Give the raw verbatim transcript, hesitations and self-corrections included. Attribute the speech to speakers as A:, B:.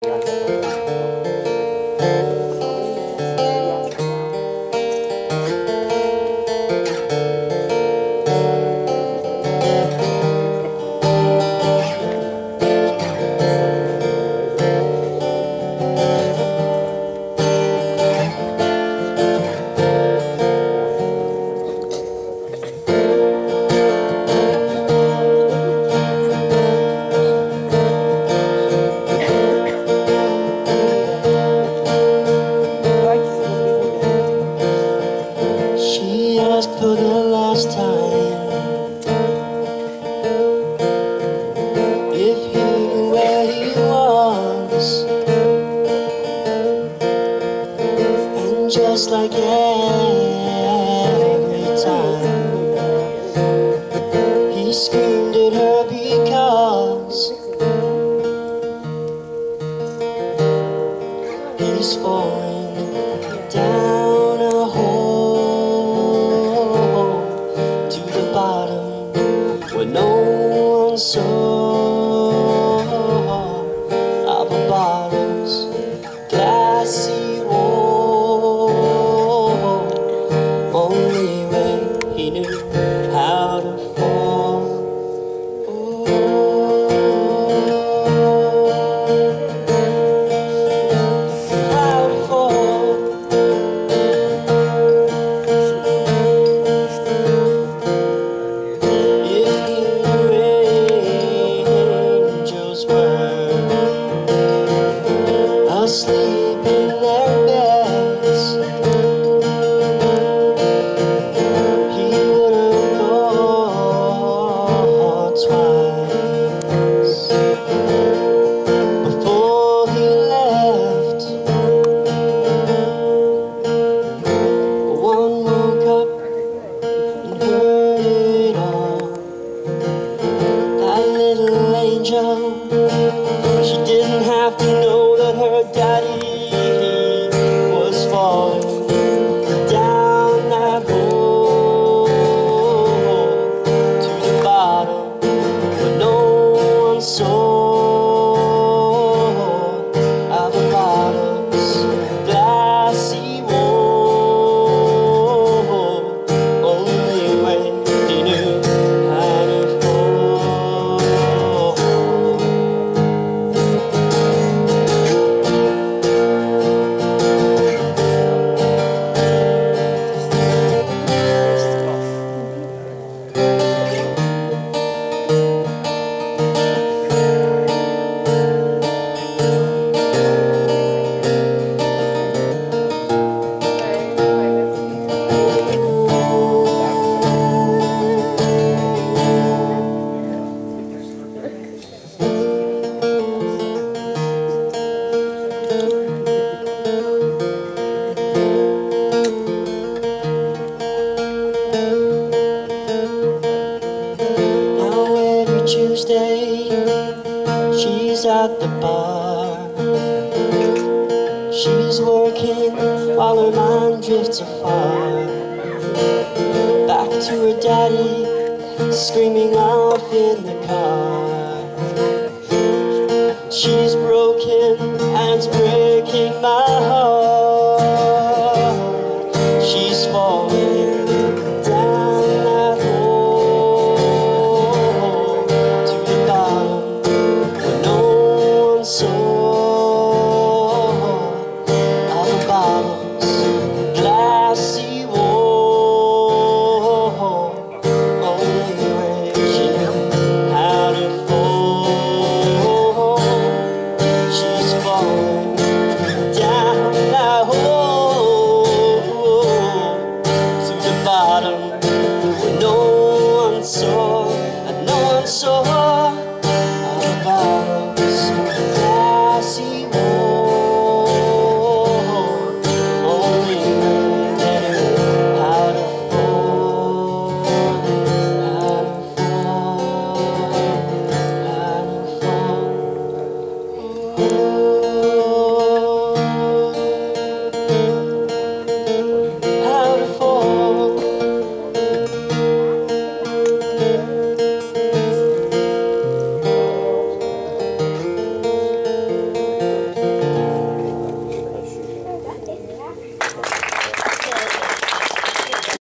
A: For the last time, if he knew where he was, and just like every time, he screamed at her because he's falling down a hole to the bottom where no one saw. Apple bottles, glassy wall, only way he knew how to fall. How to fall. Asleep in their beds, he would have thought twice before he left. One woke up and heard it all. That little angel, she didn't have to know that her daddy was falling down that hole to the bottom but no one saw. Apple bottles, glassy wall, only way he knew how to fall. Tuesday, she's at the bar. She's working while her mind drifts afar, back to her daddy, screaming off in the car. She's broken and it's breaking my heart.